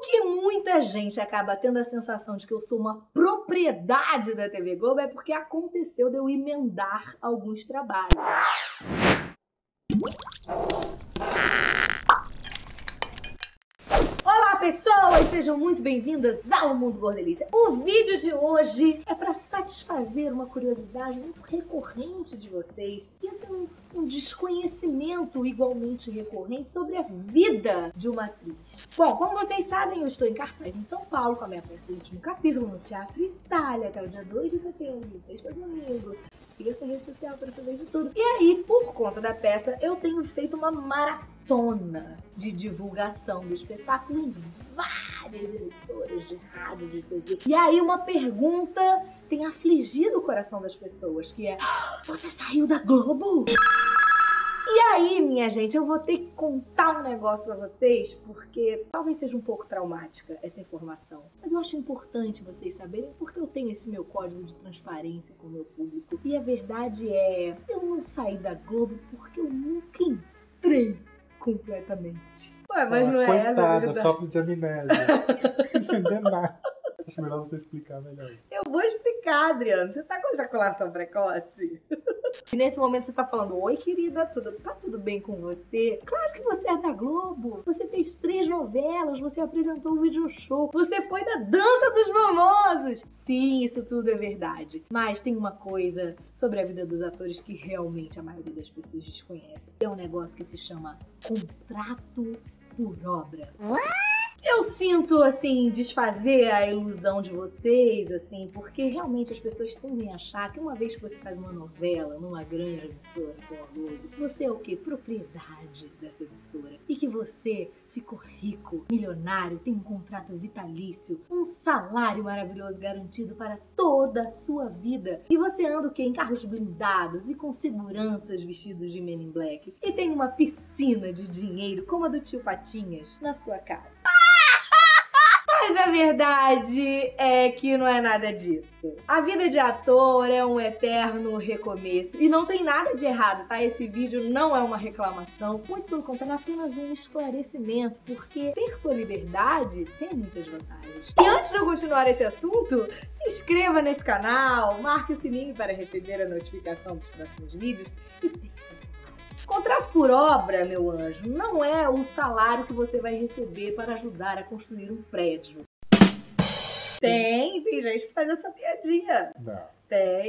que muita gente acaba tendo a sensação de que eu sou uma propriedade da TV Globo é porque aconteceu de eu emendar alguns trabalhos. Olá pessoas, sejam muito bem-vindas ao Mundo Gordelícia. O vídeo de hoje é para satisfazer uma curiosidade muito recorrente de vocês e assim, um desconhecimento igualmente recorrente sobre a vida de uma atriz. Bom, como vocês sabem, eu estou em cartaz em São Paulo com a minha peça Último Capítulo no Teatro Itália, até o dia 2 de setembro, sexta domingo. Siga essa rede social para saber de tudo. E aí, por conta da peça, eu tenho feito uma maratona de divulgação do espetáculo em várias emissoras de rádio, de TV. E aí uma pergunta tem afligido o coração das pessoas, que é: você saiu da Globo? E aí, minha gente, eu vou ter que contar um negócio pra vocês, porque talvez seja um pouco traumática essa informação. Mas eu acho importante vocês saberem, porque eu tenho esse meu código de transparência com o meu público. E a verdade é, eu não saí da Globo porque eu nunca entrei completamente. Ué, mas não é coitada, essa a verdade. Sopro de amnésia. Não entender nada. Acho melhor você explicar melhor isso. Eu vou explicar, Adriano. Você tá com ejaculação precoce? E nesse momento você tá falando: oi, querida, tá tudo bem com você? Claro que você é da Globo. Você fez 3 novelas, você apresentou um video show, você foi da Dança dos Famosos. Sim, isso tudo é verdade. Mas tem uma coisa sobre a vida dos atores que realmente a maioria das pessoas desconhece. É um negócio que se chama contrato por obra. Eu sinto, assim, desfazer a ilusão de vocês, assim, porque realmente as pessoas tendem a achar que uma vez que você faz uma novela numa grande emissora como a Globo, você é o quê? Propriedade dessa emissora. E que você ficou rico, milionário, tem um contrato vitalício, um salário maravilhoso garantido para toda a sua vida. E você anda o quê? Em carros blindados e com seguranças vestidos de Men in Black. E tem uma piscina de dinheiro como a do tio Patinhas na sua casa. Mas a verdade é que não é nada disso. A vida de ator é um eterno recomeço. E não tem nada de errado, tá? Esse vídeo não é uma reclamação. Muito pelo contrário, é apenas um esclarecimento. Porque ter sua liberdade tem muitas vantagens. E antes de eu continuar esse assunto, se inscreva nesse canal, marque o sininho para receber a notificação dos próximos vídeos e deixe o seu like. Contrato por obra, meu anjo, não é o salário que você vai receber para ajudar a construir um prédio. Tem gente que faz essa piadinha. Não. Tem.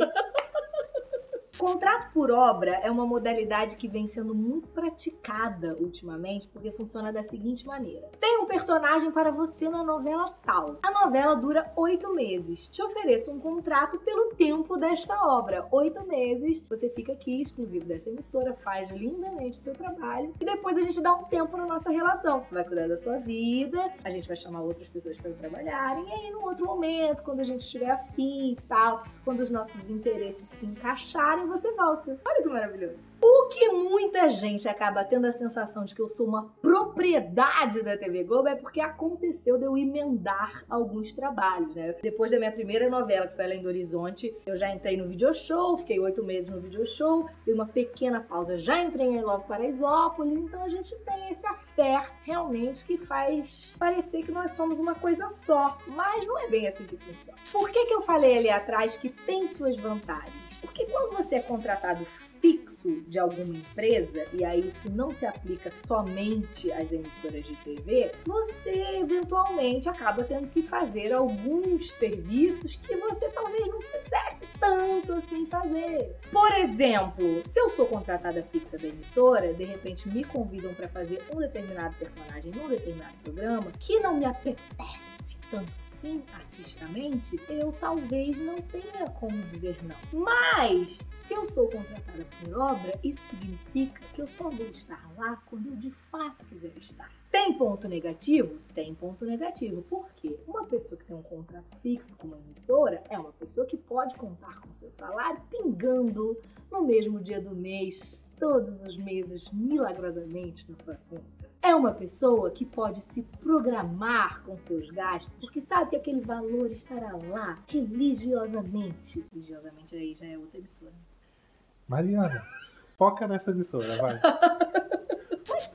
Contrato por obra é uma modalidade que vem sendo muito praticada ultimamente, porque funciona da seguinte maneira. Tem um personagem para você na novela tal. A novela dura 8 meses. Te ofereço um contrato pelo tempo desta obra. 8 meses, você fica aqui, exclusivo dessa emissora, faz lindamente o seu trabalho e depois a gente dá um tempo na nossa relação. Você vai cuidar da sua vida, a gente vai chamar outras pessoas para trabalharem e aí, num outro momento, quando a gente estiver afim e tal, quando os nossos interesses se encaixarem, você volta. Olha que maravilhoso. O que muita gente acaba tendo a sensação de que eu sou uma propriedade da TV Globo é porque aconteceu de eu emendar alguns trabalhos, né? Depois da minha primeira novela, que foi Além do Horizonte, eu já entrei no video show, fiquei 8 meses no video show, dei uma pequena pausa, já entrei em I Love Paraisópolis, então a gente tem esse affair realmente que faz parecer que nós somos uma coisa só, mas não é bem assim que funciona. Por que eu falei ali atrás que tem suas vantagens? Porque quando você é contratado fixo de alguma empresa, e aí isso não se aplica somente às emissoras de TV, você eventualmente acaba tendo que fazer alguns serviços que você talvez não quisesse tanto assim fazer. Por exemplo, se eu sou contratada fixa da emissora, de repente me convidam para fazer um determinado personagem num determinado programa que não me apetece tanto assim, artisticamente, eu talvez não tenha como dizer não. Mas, se eu sou contratada por obra, isso significa que eu só vou estar lá quando eu de fato quiser estar. Tem ponto negativo? Tem ponto negativo. Por quê? Uma pessoa que tem um contrato fixo com uma emissora é uma pessoa que pode contar com seu salário pingando no mesmo dia do mês, todos os meses, milagrosamente na sua conta. É uma pessoa que pode se programar com seus gastos, porque sabe que aquele valor estará lá religiosamente. Religiosamente aí já é outra emissora. Mariana, foca nessa emissora, vai. Mas pra mim,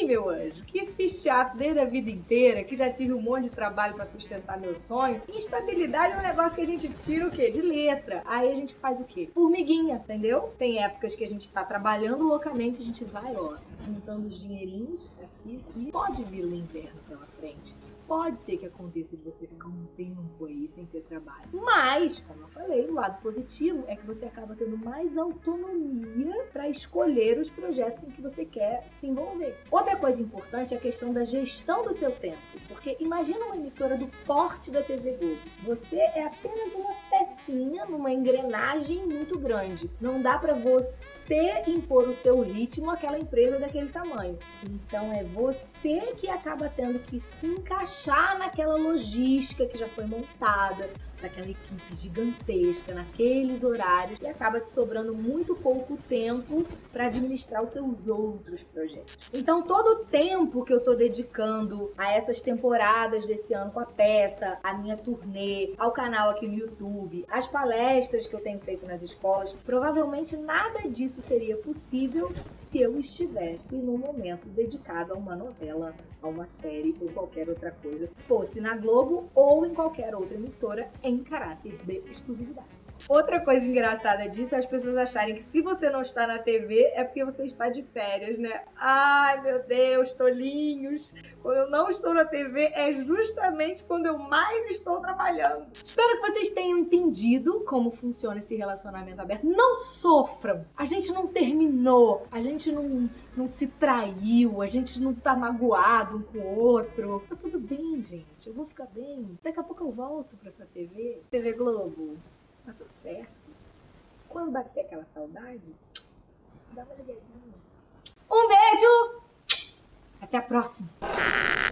mim, meu anjo, que fiz teatro desde a vida inteira, que já tive um monte de trabalho pra sustentar meu sonho, instabilidade é um negócio que a gente tira o quê? De letra. Aí a gente faz o quê? Formiguinha, entendeu? Tem épocas que a gente tá trabalhando loucamente, a gente vai, ó, juntando os dinheirinhos aqui e pode vir o inverno pela frente. Pode ser que aconteça de você ficar um tempo aí sem ter trabalho. Mas, como eu falei, o lado positivo é que você acaba tendo mais autonomia para escolher os projetos em que você quer se envolver. Outra coisa importante é a questão da gestão do seu tempo. Porque imagina uma emissora do porte da TV Globo. Você é apenas uma pecinha numa engrenagem muito grande. Não dá para você impor o seu ritmo àquela empresa daquele tamanho. Então é você que acaba tendo que se encaixar naquela logística que já foi montada, daquela equipe gigantesca, naqueles horários, e acaba te sobrando muito pouco tempo para administrar os seus outros projetos. Então, todo o tempo que eu tô dedicando a essas temporadas desse ano com a peça, a minha turnê, ao canal aqui no YouTube, as palestras que eu tenho feito nas escolas, provavelmente nada disso seria possível se eu estivesse no momento dedicado a uma novela, a uma série ou qualquer outra coisa, fosse na Globo ou em qualquer outra emissora em caráter de exclusividade. Outra coisa engraçada disso é as pessoas acharem que se você não está na TV é porque você está de férias, né? Ai, meu Deus, tolinhos! Quando eu não estou na TV é justamente quando eu mais estou trabalhando. Espero que vocês tenham entendido como funciona esse relacionamento aberto. Não sofram! A gente não terminou, a gente não se traiu, a gente não tá magoado um com o outro. Tá tudo bem, gente. Eu vou ficar bem. Daqui a pouco eu volto pra essa TV. TV Globo. Tá tudo certo. Quando bater aquela saudade, dá uma ligadinha. Um beijo! Até a próxima!